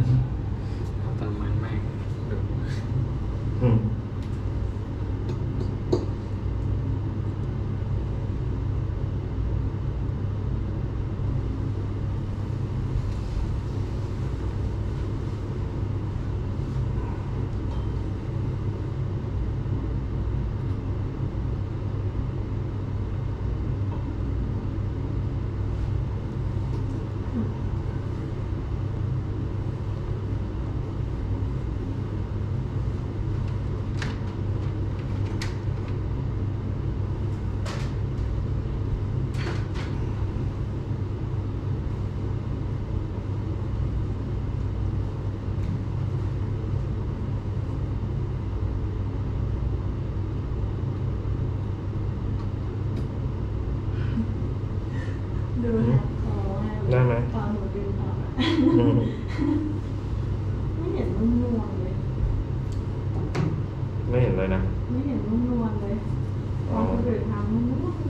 เอาตอนมันไม่ดูดูนะคอให้ได้ไหมตอนหนูดึงออกอะไม่เห็นนุ่มนวลเลยไม่เห็นเลยนะไม่เห็นนุ่มนวลเลยพอคนอื่นทำนุ่มนวล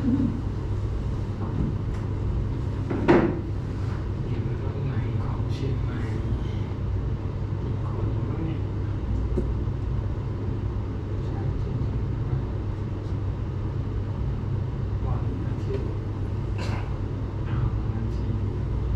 อยู่ตรงไหนของเชียงใหม่อีกคนนึงเนี่ยใช่จริงๆวันอาทิตย์เอาวันอาทิตย์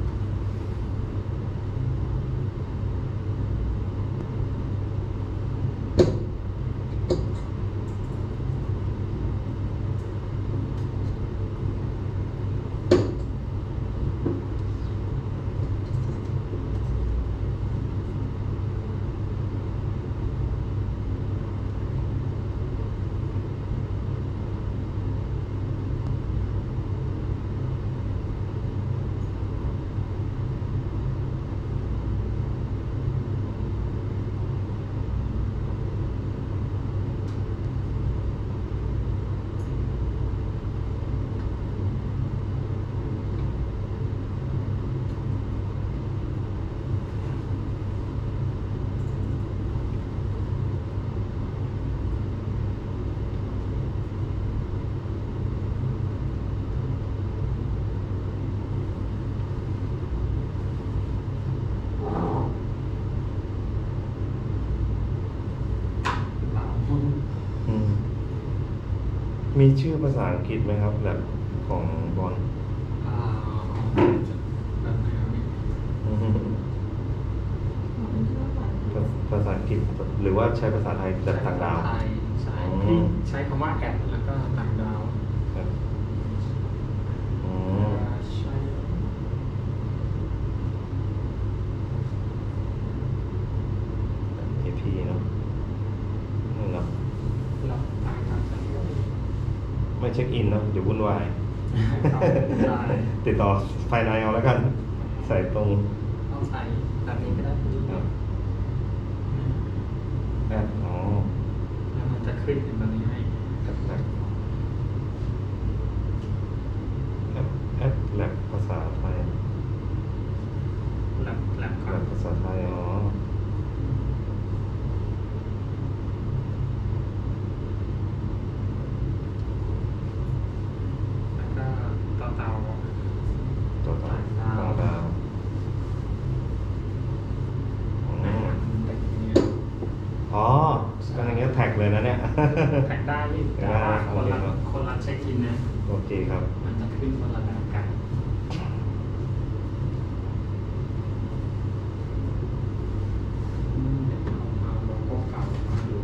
มีชื่อภาษาอังกฤษไหมครับแบบของบอลของจะแบบไหนครับพี่ภาษาอังกฤษหรือว่าใช้ภาษาไทยจากต่างดาวไทยใช่พี่ใช้คำว่าแอดแล้วก็ต่างดาวครับอ๋อใช่ AP เนาะนี่เนาะแล้วต่างกันจะเรียกไม่เช็คอินเนาะเดี๋ยววุ่นวายครับได้ติดต่อภายในเอาแล้วกัน ใส่ตรงต้องใส่แบบนี้ก็ได้พี่ครับแอดอ๋อแล้วมันจะขึ้นเป็นแบบนี้ให้แอดแลบแอดแลบภาษาไทยแลบคแลรับบภาษาไทยอ๋อแล้วก็เตาตัวต่อต่างดาวอ๋อแบบนี้อ๋อก็อย่างเงี้ยแท็กเลยนะเนี่ยแท็กได้พี่แต่ว่าคนละเช็คอินนะโอเคครับมันจะขึ้นคนละแบบกันเดี๋ยวเอาโลโก้เก่ามาดู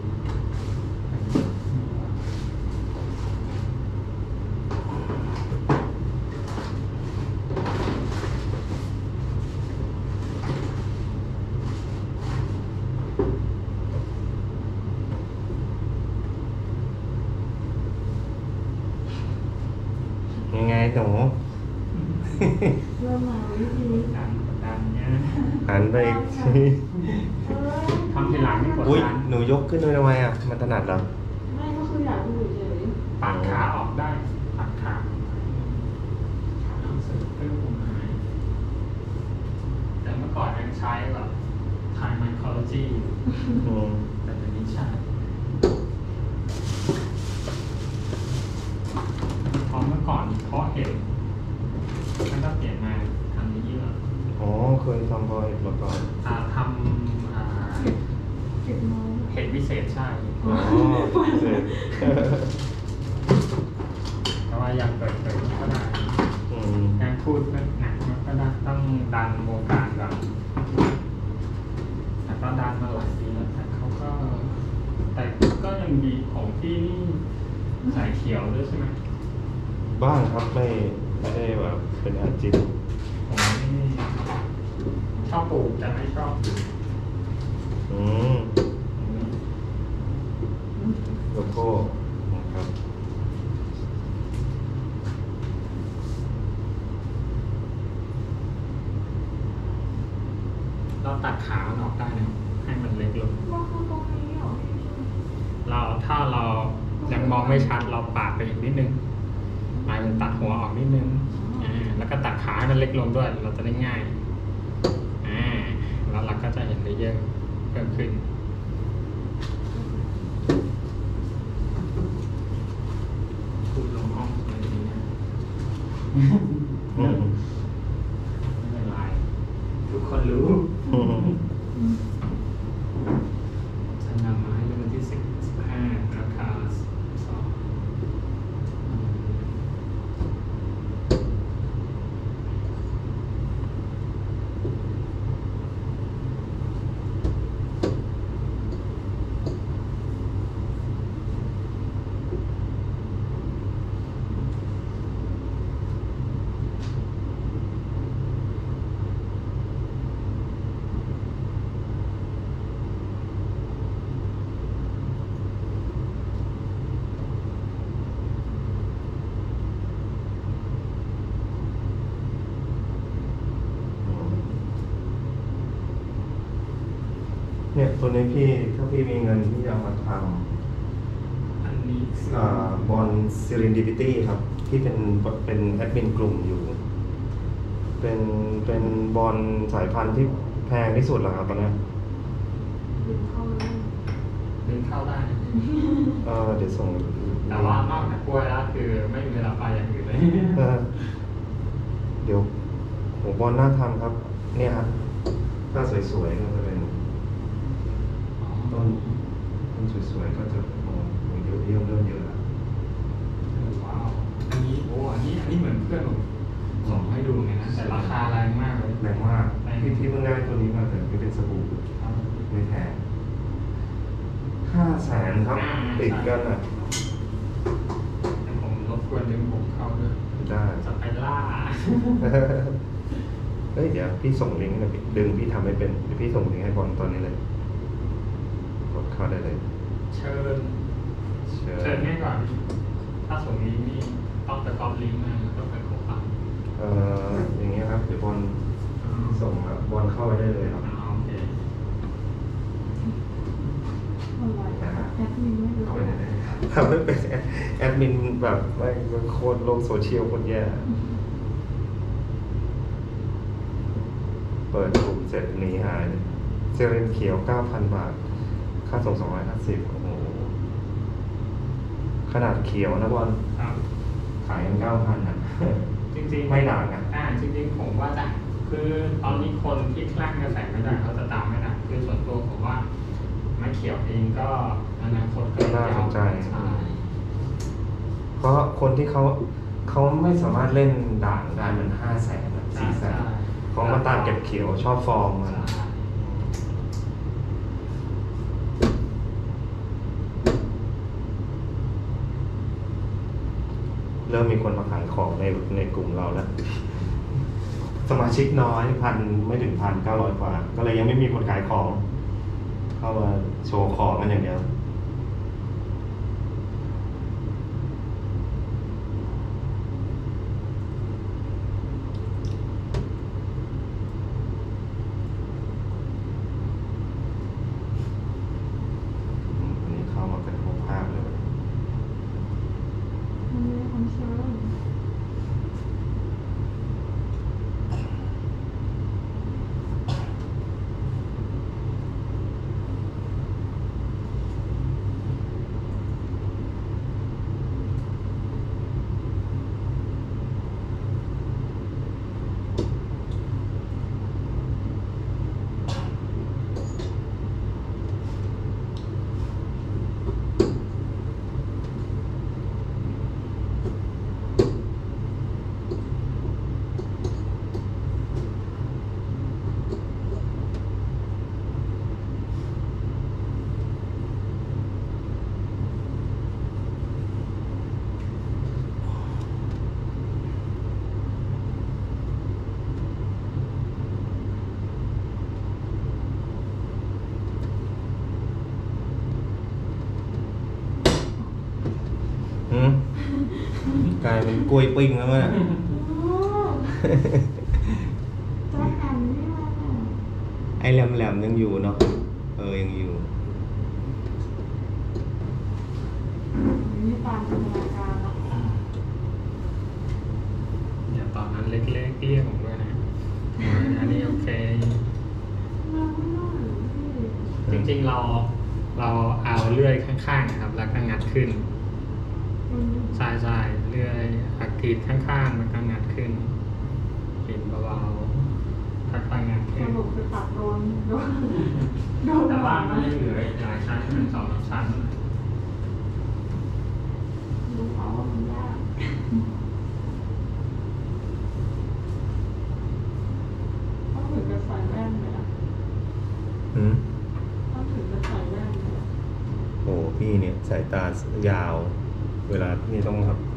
ยังไงหนูเริ่มมาวิธีดันเนี่ยหันไปอีกทีทำทีหลังไม่กดอุ้ยดันหนูยกขึ้นด้วยทำไมอ่ะ มันถนัดเหรอไม่ก็คืออยากดูเฉยปัดขาออกได้ปัดขาเสร็จเพื่อผมหายแต่เมื่อก่อนยังใช้แบบทายไมโครโลจีอยู่อืมแต่เดี๋ยวนี้ใช่เพราะเมื่อก่อนเพราะเห็นแล้วก็เปลี่ยนมาทำนี้เยอะอ๋อ เคยทำพอเห็นมาก่อนทพิเศษใช่อ๋อเออแต่ว่าอยากเปิดเผยก็ได้อืมอยากพูดก็หนักมันก็ได้ต้องดันวงการก่อนแต่ก็ดันมาหลายปีแล้วแต่เขาก็แต่ก็ยังดีของที่นี่สายเขียวด้วยใช่ไหมบ้างครับไม่ได้แบบเป็นอาชีพผมนี่ชอบปลูกแต่ไม่ชอบอืมโลโก้นะครับเราตัดขามันออกได้นะให้มันเล็กลงว่าเขาตรงนี้เหรอถ้าเรายังมองไม่ชัดเราปาดไปอีกนิดนึงหมายถึงตัดหัวออกนิดนึงแล้วก็ตัดขาให้มันเล็กลงด้วย เราจะได้ง่ายแล้วเราก็จะเห็นได้เยอะเพิ่มขึ้นพูดลงห้องอะไรอย่างเงี้ยอืมไม่เป็นไรทุกคนรู้อืมจะนำมาให้ดูวันที่15ราคา2 เนี่ยตัวนี้พี่ถ้าพี่มีเงินพี่จะเอามาทอันนี้คืำอบอลซิรินดิพิตี้ครับ ที่เป็นแอดมินกลุ่มอยู่ เป็นบอลสายพันธุ์ที่แพงที่สุดแล้วครับตอนนี้ดึงเข้าเลยดึงเข้าได้นะเดี๋ยวส่งแต่ว่านอกจากกล้วยแล้วคือไม่มีเวลาไปอย่างอื่นเลยเออเดี๋ยวโหบอลน่าทำครับ เนี่ยครับถ้าสวยๆก็จะเป็นต้นสวยๆก็จะโอ้โหเยอะเริ่มเยอะแล้วว้าว อันนี้อันนี้เหมือนเพื่อนผมส่งให้ดูไงนะ แต่ราคาแรงมากเลยแรงมากพี่เพิ่งได้ตัวนี้มาแต่ไม่เป็นสบู่ครับไม่แพง500,000ครับ ติดกันอ่ะแต่ผมรบกวนดึงผมเข้าด้วยได้จะไปล่าเฮ้ยเดี๋ยวพี่ส่งลิงก์นะพี่ดึงพี่ทำไม่เป็นเดี๋ยวพี่ส่งลิงก์ให้บอลตอนนี้เลยกดเข้าได้เลยเชิญเชิเชิญญง่ายกว่าพี่ถ้าส่งลิงก์นี่ต้องไปก๊อปลิงก์มาต้องไปก๊อปปั๊บอย่างเงี้ยครับเดี๋ยวบอลส่งครับบอลเข้าไปได้เลยครับโอเคอะไรแอดมินไม่รู้เข้าไปได้เลยทำไม่เป็นแอดมินแบบไม่โคตรโลกโซเชียลโคตรแย่เปิดกลุ่มเสร็จหนีหายเลยเซเรนเขียว 9,000 บาท ค่าส่ง250โอ้โหขนาดเขียวนะบอลครับขายกัน 9,000นะจริงๆไม่ด่างนะจริงๆผมว่าจะคือตอนนี้คนที่คลั่งกระแสไม่ได้เขาจะตามไม่ได้คือส่วนตัวผมว่าไม้เขียวเองก็อนาคตก็น่าสนใจใช่เพราะคนที่เขาไม่สามารถเล่นด่างได้มัน500,000 400,000เขามาตามเก็บเขียวชอบฟอร์มมันใช่เริ่มมีคนมาขายของในกลุ่มเราแล้ว สมาชิกน้อยไม่ถึง1,900 กว่า ก็เลยยังไม่มีคนขายของ เข้ามาโชว์ของกันอย่างเดียวอันนี้เข้ามาเป็นรูปภาพเลยมันไม่ได้ของเชิญหืมกลายเป็นกล้วยปิ้งแล้วมั้ยโอ้เจ้าหันนี่มาไอ้แหลมๆยังอยู่เนาะยังอยู่นี่ตามจินตนาการเนาะอย่าตอนนั้นเล็กๆเรียกผมด้วยนะอันนี้โอเคเราไม่นอนพี่จริงๆเราเอาเลื่อยข้างๆนะครับ แล้วก็งัดขึ้นใช่ๆเลื่อยหักกรีดข้างๆมันก็งัดขึ้นกรีดเบาๆค่อยๆงัดสขึ้นรุปคือตัดโดนแต่ว่ามันยังเหลืออีกหลายชั้นเป็น2-3ชั้นรู้เขาว่ามันยากต้องถึงจะใส่แว่นเลยอะหืมต้องถึงจะใส่แว่นเลยอะโอ้พี่เนี่ยสายตายาว เวลานี่ต้องครับ